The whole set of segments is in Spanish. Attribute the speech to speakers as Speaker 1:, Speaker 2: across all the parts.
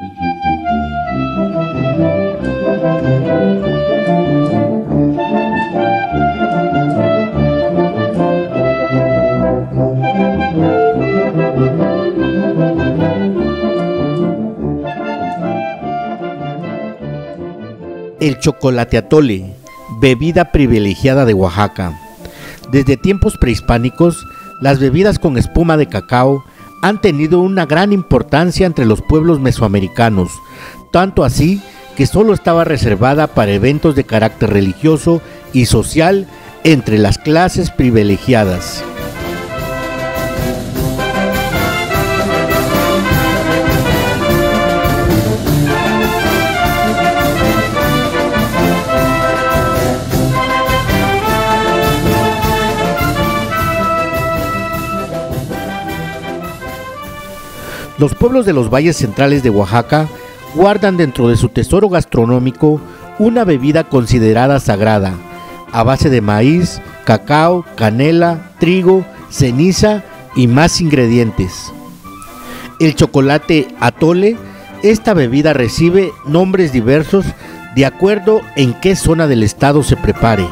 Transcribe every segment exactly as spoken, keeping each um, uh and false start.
Speaker 1: El chocolate atole, bebida privilegiada de Oaxaca. Desde tiempos prehispánicos, las bebidas con espuma de cacao han tenido una gran importancia entre los pueblos mesoamericanos, tanto así que solo estaba reservada para eventos de carácter religioso y social entre las clases privilegiadas. Los pueblos de los valles centrales de Oaxaca guardan dentro de su tesoro gastronómico una bebida considerada sagrada, a base de maíz, cacao, canela, trigo, ceniza y más ingredientes. El chocolate atole, esta bebida recibe nombres diversos de acuerdo en qué zona del estado se prepare.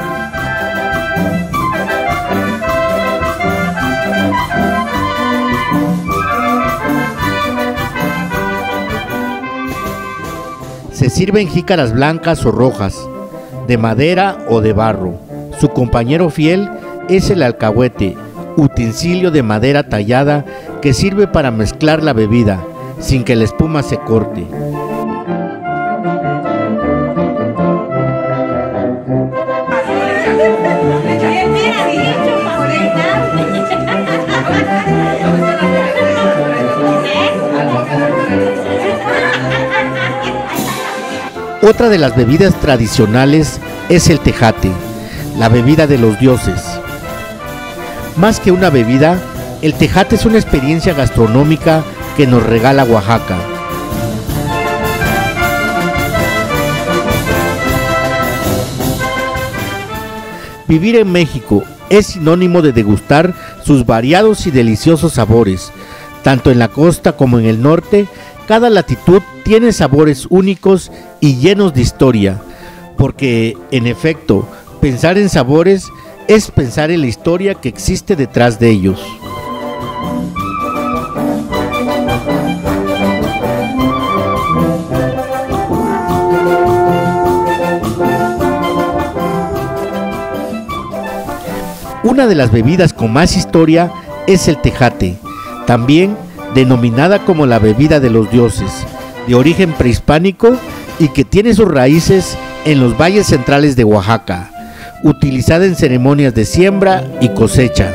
Speaker 1: Se sirve en jícaras blancas o rojas, de madera o de barro. Su compañero fiel es el alcahuete, utensilio de madera tallada que sirve para mezclar la bebida, sin que la espuma se corte. Otra de las bebidas tradicionales es el tejate, la bebida de los dioses. Más que una bebida, el tejate es una experiencia gastronómica que nos regala Oaxaca. Vivir en México es sinónimo de degustar sus variados y deliciosos sabores. Tanto en la costa como en el norte, cada latitud tiene sabores únicos y llenos de historia, porque, en efecto, pensar en sabores es pensar en la historia que existe detrás de ellos. Una de las bebidas con más historia es el tejate, también denominada como la bebida de los dioses, de origen prehispánico y que tiene sus raíces en los valles centrales de Oaxaca, utilizada en ceremonias de siembra y cosecha.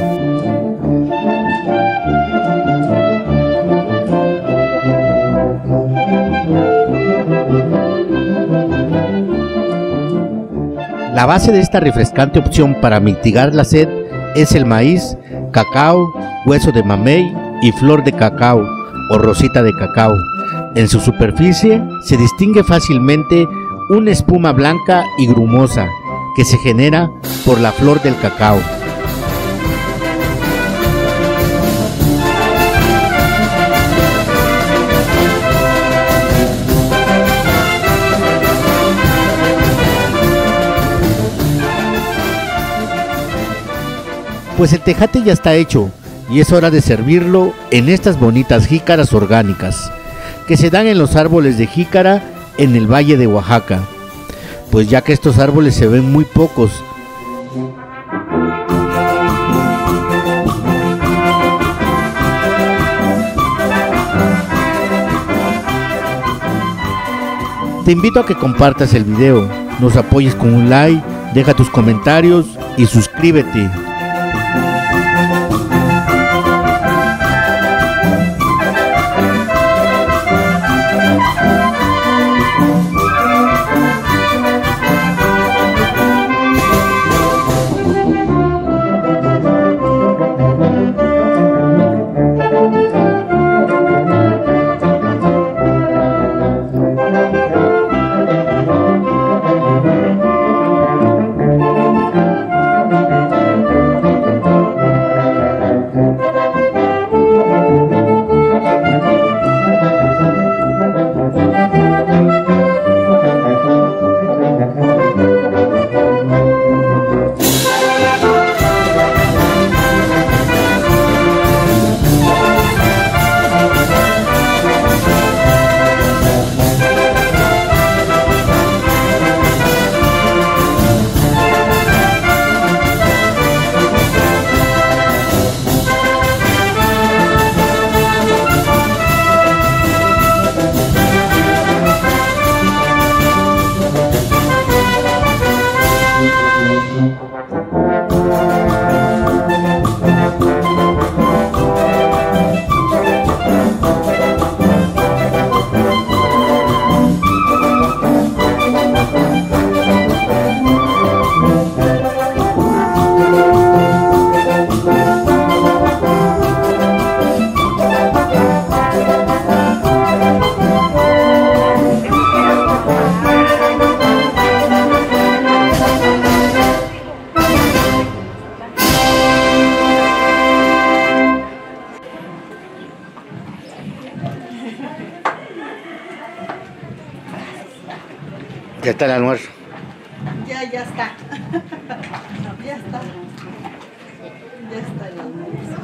Speaker 1: La base de esta refrescante opción para mitigar la sed es el maíz, cacao, hueso de mamey y flor de cacao o rosita de cacao. En su superficie se distingue fácilmente una espuma blanca y grumosa que se genera por la flor del cacao. Pues el tejate ya está hecho y es hora de servirlo en estas bonitas jícaras orgánicas que se dan en los árboles de jícara en el valle de Oaxaca, pues ya que estos árboles se ven muy pocos. Te invito a que compartas el video, nos apoyes con un like, deja tus comentarios y suscríbete. Ya está el almuerzo.
Speaker 2: Ya, ya está. Ya está. Ya está el almuerzo.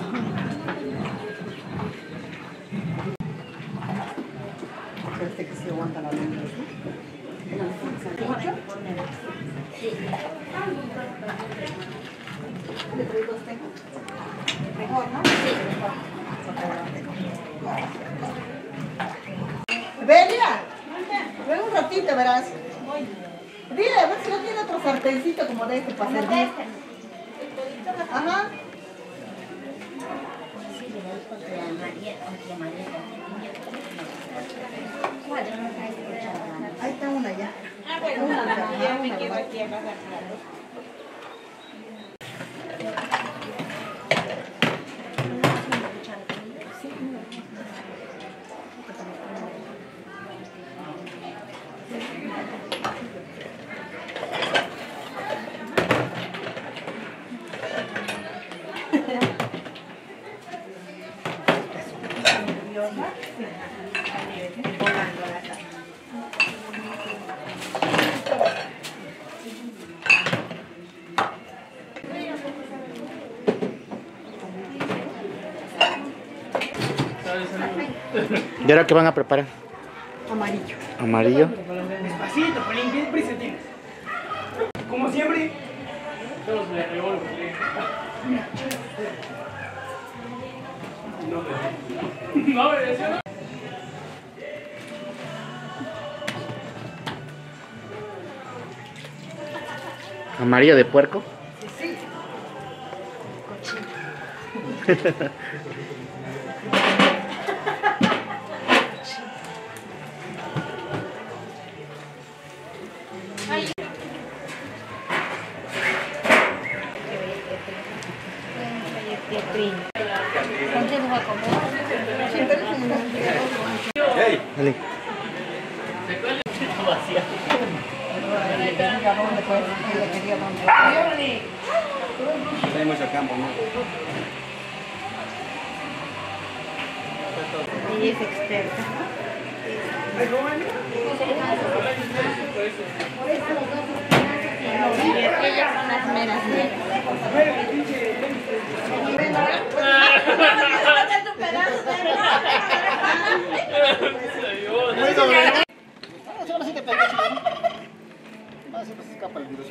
Speaker 2: Parece que se aguanta la lengua, ¿sí? ¿Mucho? Sí. ¿Le traigo dos tengo? Mejor, ¿no? Sí, mejor. Belia, ven un ratito, verás. Dile, a ver si no tiene otro sartencito como de este para servir. Ajá. Ahí está una ya.
Speaker 3: Ah, bueno, una también me quedo aquí a agarrar.
Speaker 1: ¿Y ahora qué van a preparar?
Speaker 2: Amarillo.
Speaker 1: Amarillo.
Speaker 4: Despacito, Pelín, ¿qué prisa tienes? Como siempre. Todos le revuelvo. No, no, eso no.
Speaker 1: Amarillo de puerco.
Speaker 2: Sí.
Speaker 3: ¿Con qué nos va a comer?
Speaker 1: Dale.
Speaker 4: Tenemos el campo, ¿no?
Speaker 2: Ella es experta.
Speaker 3: Ellas son las meras meras.
Speaker 5: Ahora sí te pegó, chico. No, siempre se escapa el virus.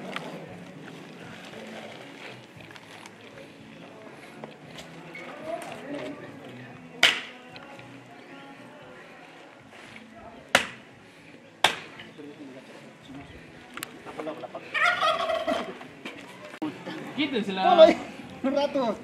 Speaker 4: Quítensela.
Speaker 5: Ponlo ahí, un rato.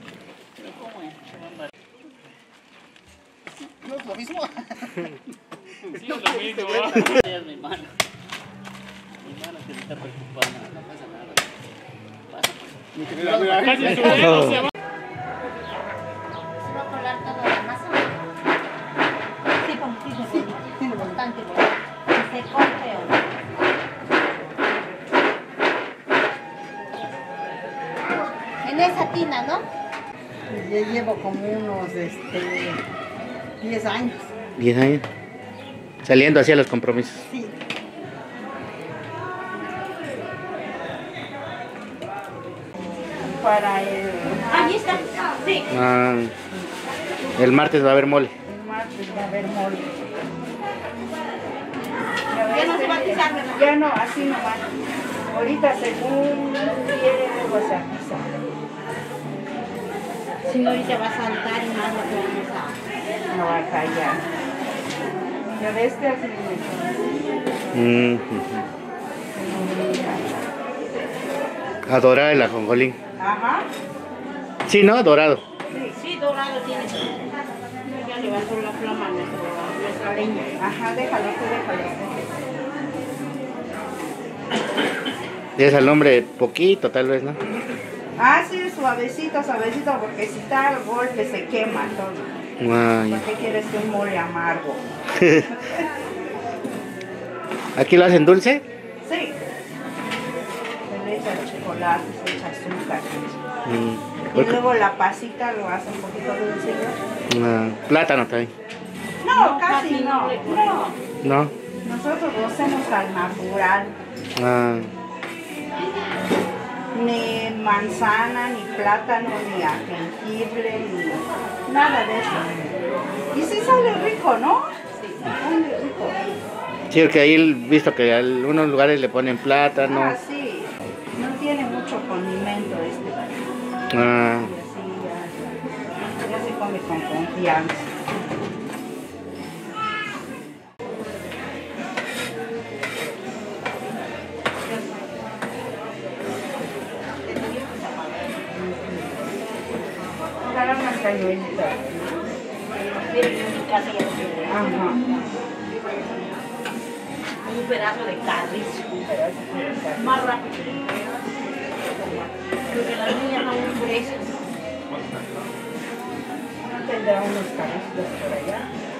Speaker 5: ¿No es lo mismo?
Speaker 4: Sí, es lo mismo.
Speaker 6: Es mi mano. Mi mano que está preocupada. No pasa nada. Pasa pues.
Speaker 4: Mira, mira, casi su dedo se va.
Speaker 3: ¿Se va a colar toda la masa? Sí, poquito, sí, sí, bastante. Que se corte o no. En esa tina, ¿no?
Speaker 2: Ya llevo como unos este, diez años.
Speaker 1: diez años. Saliendo hacia los compromisos.
Speaker 2: Sí. Para el,
Speaker 3: Ahí está. Sí.
Speaker 1: Ah, el martes va a haber mole.
Speaker 2: el martes va a haber mole.
Speaker 3: Ya no se va a quitar, ¿verdad?
Speaker 2: Ya no, así nomás. Ahorita según quiere, luego se avisa.
Speaker 3: Sí, ahorita va a saltar y más lo que vamos a...
Speaker 2: No va a callar. Ya ves que así
Speaker 1: Mm, a dorar el ajonjolín.
Speaker 2: Ajá.
Speaker 1: Sí, ¿no? Dorado.
Speaker 3: Sí, dorado tiene. Ya levantó la flama a nuestro, nuestra leña.
Speaker 2: Ajá, déjalo, tú déjalo.
Speaker 1: Y es al nombre poquito, tal vez, ¿no?
Speaker 2: Ah, sí, suavecito, suavecito, porque si está al golpe se quema todo.
Speaker 1: Ay.
Speaker 2: ¿Por qué quieres que un mole amargo?
Speaker 1: ¿Aquí lo hacen dulce?
Speaker 2: Sí. Se le echa chocolate, se le echa azúcar.
Speaker 1: Mm,
Speaker 2: Y
Speaker 1: porque-
Speaker 2: luego la pasita lo hace un poquito dulce.
Speaker 1: ah, plátano también.
Speaker 2: No, casi no. No.
Speaker 1: ¿No?
Speaker 2: Nosotros lo hacemos al natural.
Speaker 1: Ah,
Speaker 2: Ni manzana, ni plátano, ni a jengibre, ni nada de eso. Y sí sale rico, ¿no? Sí, sale rico.
Speaker 1: sí, porque ahí he visto que a algunos lugares le ponen plátano.
Speaker 2: Ah, sí. No tiene mucho condimento este.
Speaker 1: Ah,
Speaker 2: Y así ya, ya se come con confianza. Para unas cañuelitas.
Speaker 3: Miren, en mi casa ya lo tienen.
Speaker 2: Ajá.
Speaker 3: Un pedazo de carrizo.
Speaker 2: Un pedazo de carne.
Speaker 3: Más rápido. Porque las niñas no enfurecen.
Speaker 2: ¿No tendrá unos carritos por allá?